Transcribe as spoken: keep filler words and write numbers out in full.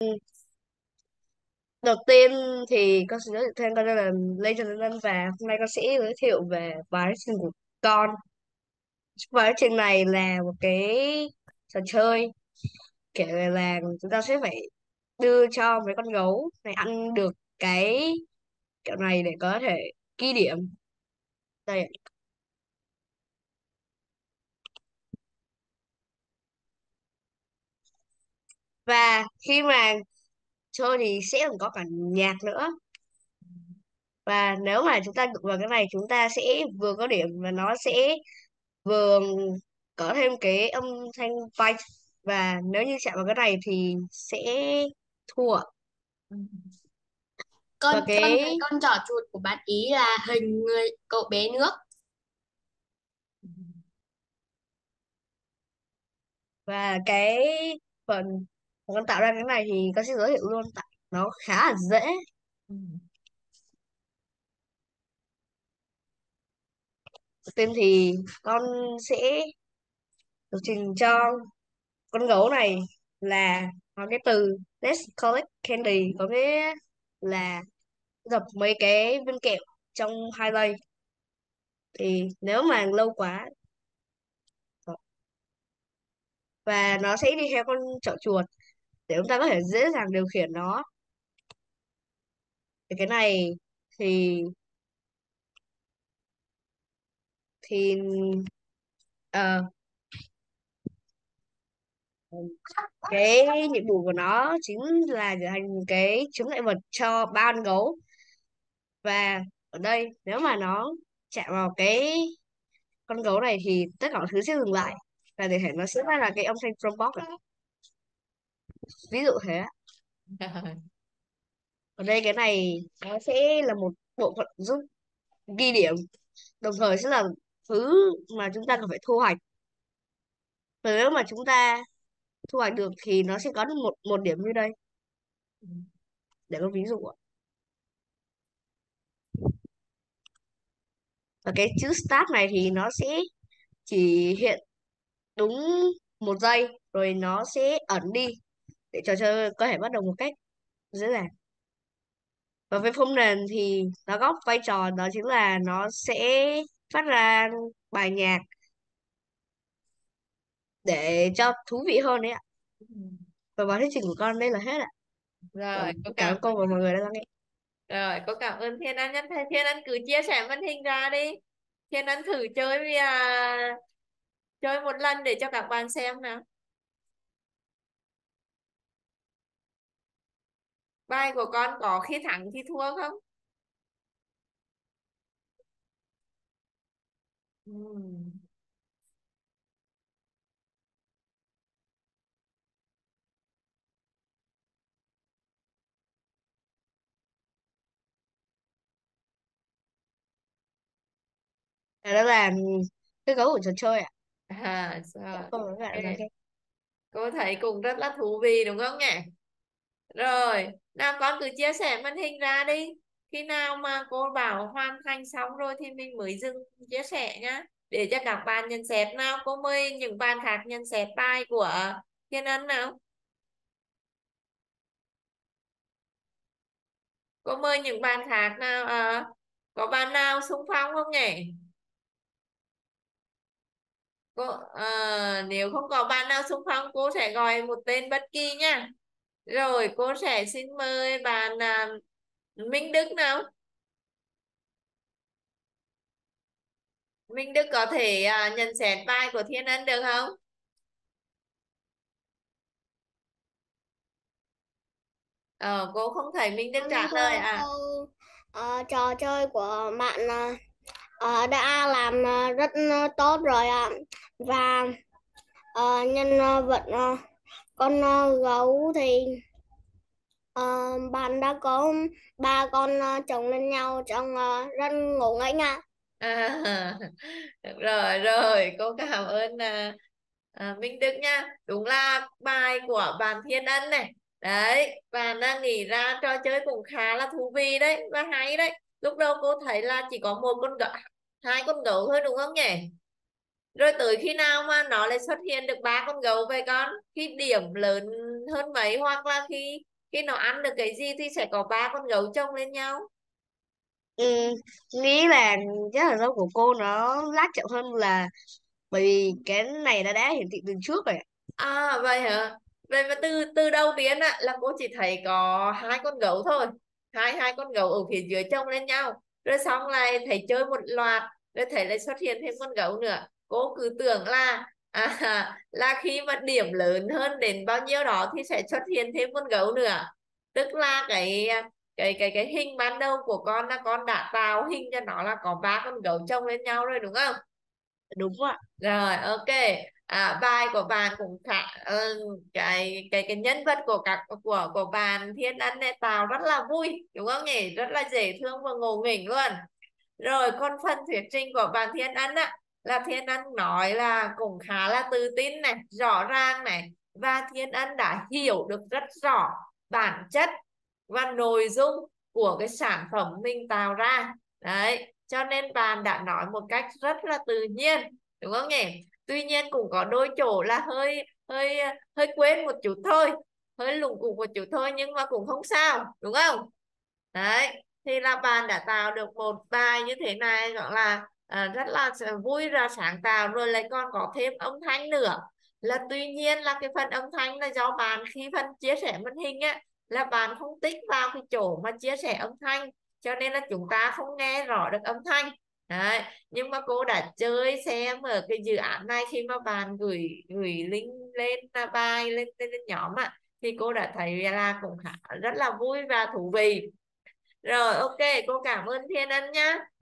Đầu tiên thì con sẽ giới thiệu thêm, con tên là Lê Trần Nhân Ân, và hôm nay con sẽ giới thiệu về bài thuyết trình của con. Bài thuyết trình này là một cái trò chơi kể về là chúng ta sẽ phải đưa cho mấy con gấu này ăn được cái kẹo này để có thể ghi điểm. Đây. Và khi mà chơi thì sẽ còn có cả nhạc nữa. Và nếu mà chúng ta đụng vào cái này, chúng ta sẽ vừa có điểm và nó sẽ vừa có thêm cái âm thanh bite, và nếu như chạm vào cái này thì sẽ thua. Ừ. con Và con thấy cái con trỏ chuột của bạn ý là hình người cậu bé nước. và cái phần mà con tạo ra cái này thì con sẽ giới thiệu luôn, tại nó khá là dễ. Ừ. Đầu tiên thì con sẽ lập trình cho con gấu này là có cái từ let's collect candy, có nghĩa là dập mấy cái viên kẹo trong hai giây. Thì nếu mà lâu quá, và nó sẽ đi theo con chợ chuột để chúng ta có thể dễ dàng điều khiển nó. Thì cái này thì thì ờ, cái nhiệm vụ của nó chính là trở thành cái chướng ngại vật cho ba con gấu. Và ở đây nếu mà nó chạm vào cái con gấu này thì tất cả mọi thứ sẽ dừng lại, và để thể nó sẽ ra là cái âm thanh Trumpbox này. Ví dụ thế ạ. Ở đây cái này nó sẽ là một bộ phận giúp ghi điểm, đồng thời sẽ là thứ mà chúng ta cần phải thu hoạch. Và nếu mà chúng ta thu hoạch được thì nó sẽ có được một một điểm như đây. Để có ví dụ ạ. Và cái chữ start này thì nó sẽ chỉ hiện đúng một giây, rồi nó sẽ ẩn đi để trò chơi có thể bắt đầu một cách dễ dàng. Và với phông nền thì nó góp vai trò đó chính là nó sẽ phát ra bài nhạc để cho thú vị hơn đấy ạ. Ừ. Và bài thuyết trình của con đây là hết ạ. Cảm Rồi, có cảm cảm ơn cô và mọi người đã lắng nghe. rồi có cảm ơn Thiên Ân nhất. Thiên Ân cứ chia sẻ màn hình ra đi. Thiên Ân thử chơi với à, chơi một lần để cho các bạn xem nào. Bài của con có khi thắng khi thua không? Ừ. Đó là cái gấu của trò chơi ạ. À, Cảm rồi. ơn các bạn đã lắng Ok. nghe. Cô thấy cũng rất là thú vị đúng không nhỉ? Rồi, nào con cứ chia sẻ màn hình ra đi. Khi nào mà cô bảo hoàn thành xong rồi thì mình mới dừng chia sẻ nhá. Để cho các bạn nhận xét nào. Cô mời những bạn khác nhận xét bài của Thiên Ân nào. Cô mời những bạn khác nào. À, có bạn nào xung phong không nhỉ? Cô, à, nếu không có bạn nào xung phong, cô sẽ gọi một tên bất kỳ nha. Rồi, cô sẽ xin mời bạn à, Minh Đức nào. Minh Đức có thể à, nhận xét bài của Thiên Ân được không? Ờ, cô không thấy Minh Đức Vâng, trả lời thưa à? cô, ờ, trò chơi của bạn ờ, ờ, đã làm ờ, rất ờ, tốt rồi ạ. Và ờ, nhân ờ, vật ờ, con ờ, gấu thì ờ, bạn đã có ba con ờ, chồng lên nhau trông ờ, rất ngộ nghĩnh ạ. À, rồi rồi, cô cảm ơn à, à, Minh Đức nha. Đúng là bài của bạn Thiên Ân này. Đấy, bạn đang nghĩ ra trò chơi cũng khá là thú vị đấy và hay đấy. Lúc đầu cô thấy là chỉ có một con gấu, hai con gấu thôi đúng không nhỉ? Rồi tới khi nào mà nó lại xuất hiện được ba con gấu về con? Khi điểm lớn hơn mấy hoặc là khi khi nó ăn được cái gì thì sẽ có ba con gấu chồng lên nhau. Ừ, nghĩ là chắc là dấu của cô nó lát chậm hơn, là bởi vì cái này nó đã hiển thị từ trước rồi. À vậy hả? Vậy mà từ từ đầu tiên á là cô chỉ thấy có hai con gấu thôi, hai hai con gấu ở phía dưới chồng lên nhau, rồi xong lại thấy chơi một loạt, rồi thấy lại xuất hiện thêm con gấu nữa. Cô cứ tưởng là à, là khi mà điểm lớn hơn đến bao nhiêu đó thì sẽ xuất hiện thêm con gấu nữa, tức là cái cái cái cái hình ban đầu của con là con đã tạo hình cho nó là có ba con gấu chồng lên nhau rồi đúng không? Đúng ạ. Rồi ok. À, bài của bạn cũng khá ờ, cái cái cái nhân vật của các của của bạn Thiên Ân này tạo rất là vui đúng không nhỉ, rất là dễ thương và ngộ nghĩnh luôn. Rồi còn phần thuyết trình của bạn Thiên Ân á, là Thiên Ân nói là cũng khá là tự tin này, rõ ràng này, và Thiên Ân đã hiểu được rất rõ bản chất và nội dung của cái sản phẩm mình tạo ra đấy, cho nên bạn đã nói một cách rất là tự nhiên đúng không nhỉ. Tuy nhiên cũng có đôi chỗ là hơi hơi hơi quên một chút thôi, hơi lủng củng một chút thôi, nhưng mà cũng không sao đúng không. Đấy thì là bạn đã tạo được một bài như thế này, gọi là à, rất là vui và sáng tạo, rồi lại còn có thêm âm thanh nữa. Là tuy nhiên là cái phần âm thanh là do bạn khi phần chia sẻ màn hình á, là bạn không tích vào cái chỗ mà chia sẻ âm thanh, cho nên là chúng ta không nghe rõ được âm thanh. Đấy, nhưng mà cô đã chơi xem ở cái dự án này, khi mà bạn gửi gửi link lên là bài lên, lên, lên nhóm ạ, thì cô đã thấy là cũng khá rất là vui và thú vị. Rồi ok, cô cảm ơn Thiên Ân nhá.